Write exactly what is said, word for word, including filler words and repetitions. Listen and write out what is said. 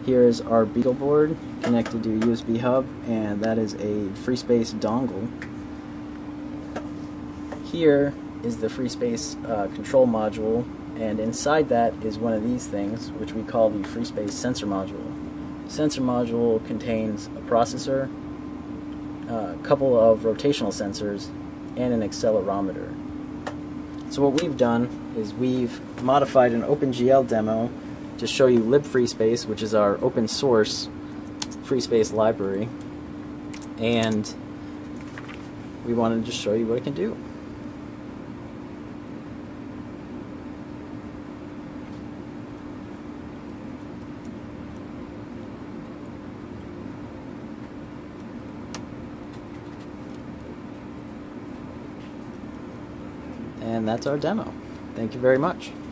Here is our Beagleboard connected to a U S B hub, and that is a FreeSpace dongle. Here is the FreeSpace uh, control module, and inside that is one of these things, which we call the FreeSpace sensor module. Sensor module contains a processor, a couple of rotational sensors, and an accelerometer. So what we've done is we've modified an OpenGL demo to show you libfreespace, which is our open source FreeSpace library, and we wanted to show you what it can do. And that's our demo. Thank you very much.